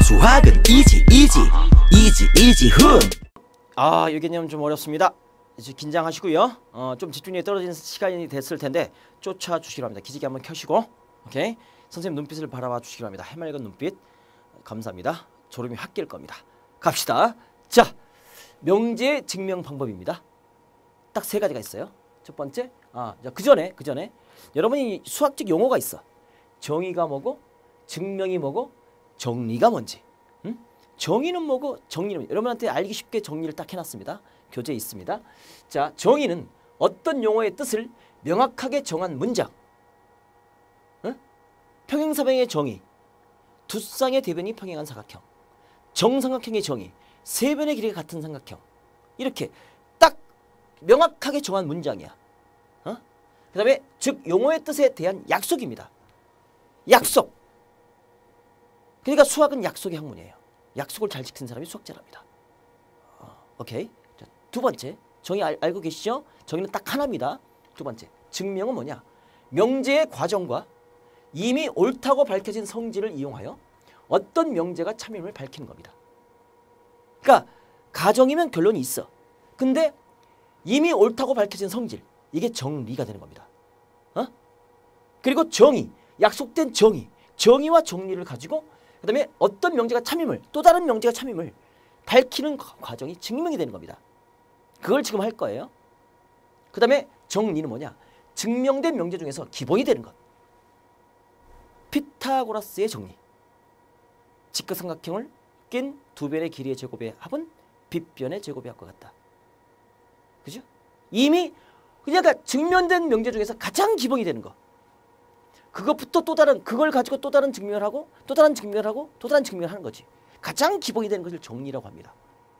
수학은 이지 훈. 이 개념 좀 어렵습니다. 이제 긴장하시고요. 좀 집중력이 떨어지는 시간이 됐을 텐데 쫓아주시기 바랍니다. 기지개 한번 켜시고, 오케이. 선생님 눈빛을 바라봐 주시기 바랍니다. 해맑은 눈빛. 감사합니다. 졸음이 확 깰 겁니다. 갑시다. 자, 명제 증명 방법입니다. 딱 세 가지가 있어요. 첫 번째, 그 전에 여러분이 수학적 용어가 있어. 정의가 뭐고, 증명이 뭐고, 정리가 뭔지. 정의는 뭐고, 정리는 뭐고. 여러분한테 알기 쉽게 정리를 딱 해놨습니다. 교재에 있습니다. 자, 정의는 어떤 용어의 뜻을 명확하게 정한 문장. 평행사변의 정의, 두 쌍의 대변이 평행한 사각형, 정삼각형의 정의, 세 변의 길이가 같은 삼각형. 이렇게 딱 명확하게 정한 문장이야. 그 다음에 즉 용어의 뜻에 대한 약속입니다. 약속. 그러니까 수학은 약속의 학문이에요. 약속을 잘 지키는 사람이 수학자랍니다. 오케이. 자, 두 번째, 정의 알고 계시죠? 정의는 딱 하나입니다. 두 번째, 증명은 뭐냐? 명제의 과정과 이미 옳다고 밝혀진 성질을 이용하여 어떤 명제가 참임을 밝히는 겁니다. 그러니까 가정이면 결론이 있어. 근데 이미 옳다고 밝혀진 성질, 이게 정리가 되는 겁니다. 그리고 정의, 약속된 정의, 정의와 정리를 가지고 그 다음에 어떤 명제가 참임을, 또 다른 명제가 참임을 밝히는 과정이 증명이 되는 겁니다. 그걸 지금 할 거예요. 그 다음에 정리는 뭐냐? 증명된 명제 중에서 기본이 되는 것. 피타고라스의 정리. 직각삼각형을 낀 두 변의 길이의 제곱의 합은 빗변의 제곱의 합과 같다. 그죠? 이미 그러니까 증명된 명제 중에서 가장 기본이 되는 거. 그것부터 또 다른, 그걸 가지고 또 다른 증명을 하고 또 다른 증명을 하고 또 다른 증명을 하는 거지. 가장 기본이 되는 것을 정리라고 합니다.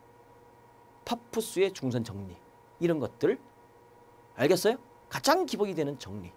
파푸스의 중선 정리, 이런 것들 알겠어요? 가장 기본이 되는 정리,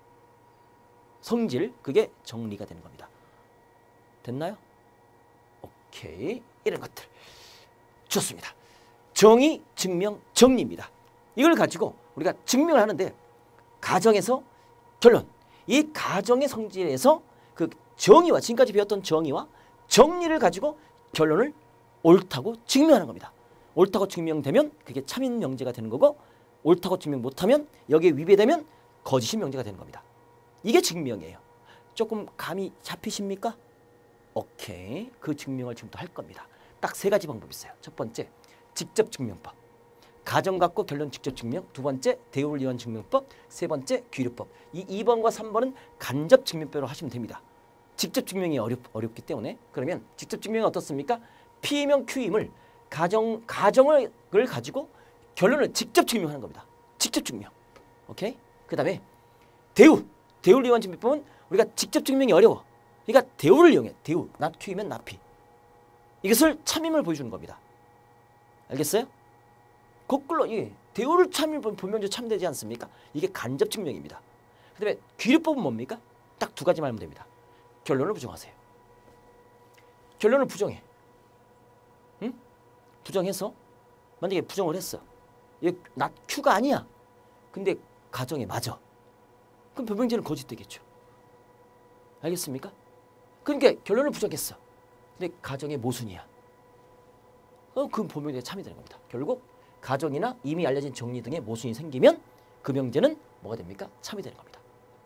성질, 그게 정리가 되는 겁니다. 됐나요? 오케이. 이런 것들 좋습니다. 정의, 증명, 정리입니다. 이걸 가지고 우리가 증명을 하는데 가정에서 결론, 이 가정의 성질에서 그 정의와 지금까지 배웠던 정의와 정리를 가지고 결론을 옳다고 증명하는 겁니다. 옳다고 증명되면 그게 참인 명제가 되는 거고, 옳다고 증명 못하면, 여기에 위배되면 거짓인 명제가 되는 겁니다. 이게 증명이에요. 조금 감이 잡히십니까? 오케이. 그 증명을 지금부터 할 겁니다. 딱 세 가지 방법이 있어요. 첫 번째, 직접 증명법. 가정 갖고 결론 직접 증명. 두 번째, 대우를 이용한 증명법. 세 번째, 귀류법. 이 2번과 3번은 간접 증명법으로 하시면 됩니다. 직접 증명이 어렵기 때문에. 그러면 직접 증명이 어떻습니까? P이면 Q임을 가정을 가지고 결론을 직접 증명하는 겁니다. 직접 증명. 오케이? 그 다음에 대우를 이용한 증명법은 우리가 직접 증명이 어려워. 그러니까 대우를 이용해. 대우. not Q이면 not P. 이것을 참임을 보여주는 겁니다. 알겠어요? 거꾸로 대우를 본명제 참되지 않습니까? 이게 간접 증명입니다. 그 다음에 귀류법은 뭡니까? 딱 두 가지만 하면 됩니다. 결론을 부정하세요. 결론을 부정해. 응? 부정해서 만약에 부정을 했어. 이게 not Q가 아니야. 근데 가정에 맞아. 그럼 변명제는 거짓되겠죠. 알겠습니까? 그러니까 결론을 부정했어. 근데 가정의 모순이야. 그럼 본명제에 참이 되는 겁니다. 결국 가정이나 이미 알려진 정리 등의 모순이 생기면 그 명제는 뭐가 됩니까? 참이 되는 겁니다.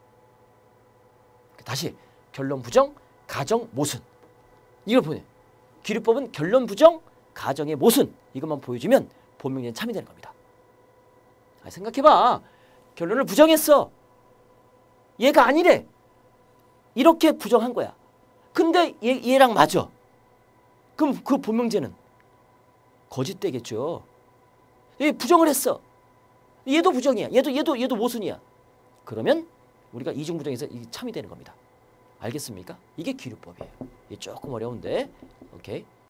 다시 결론 부정, 가정 모순. 이걸 보내. 귀류법은 결론 부정, 가정의 모순. 이것만 보여주면 본명제는 참이 되는 겁니다. 생각해봐. 결론을 부정했어. 얘가 아니래. 이렇게 부정한 거야. 근데 얘랑 맞아. 그럼 그 본명제는 거짓되겠죠. 얘 부정을 했어. 얘도 부정이야. 얘도 모순이야. 그러면 우리가 이중부정에서 참이 되는 겁니다. 알겠습니까? 이게 귀류법이에요. 이게 조금 어려운데. 오케이.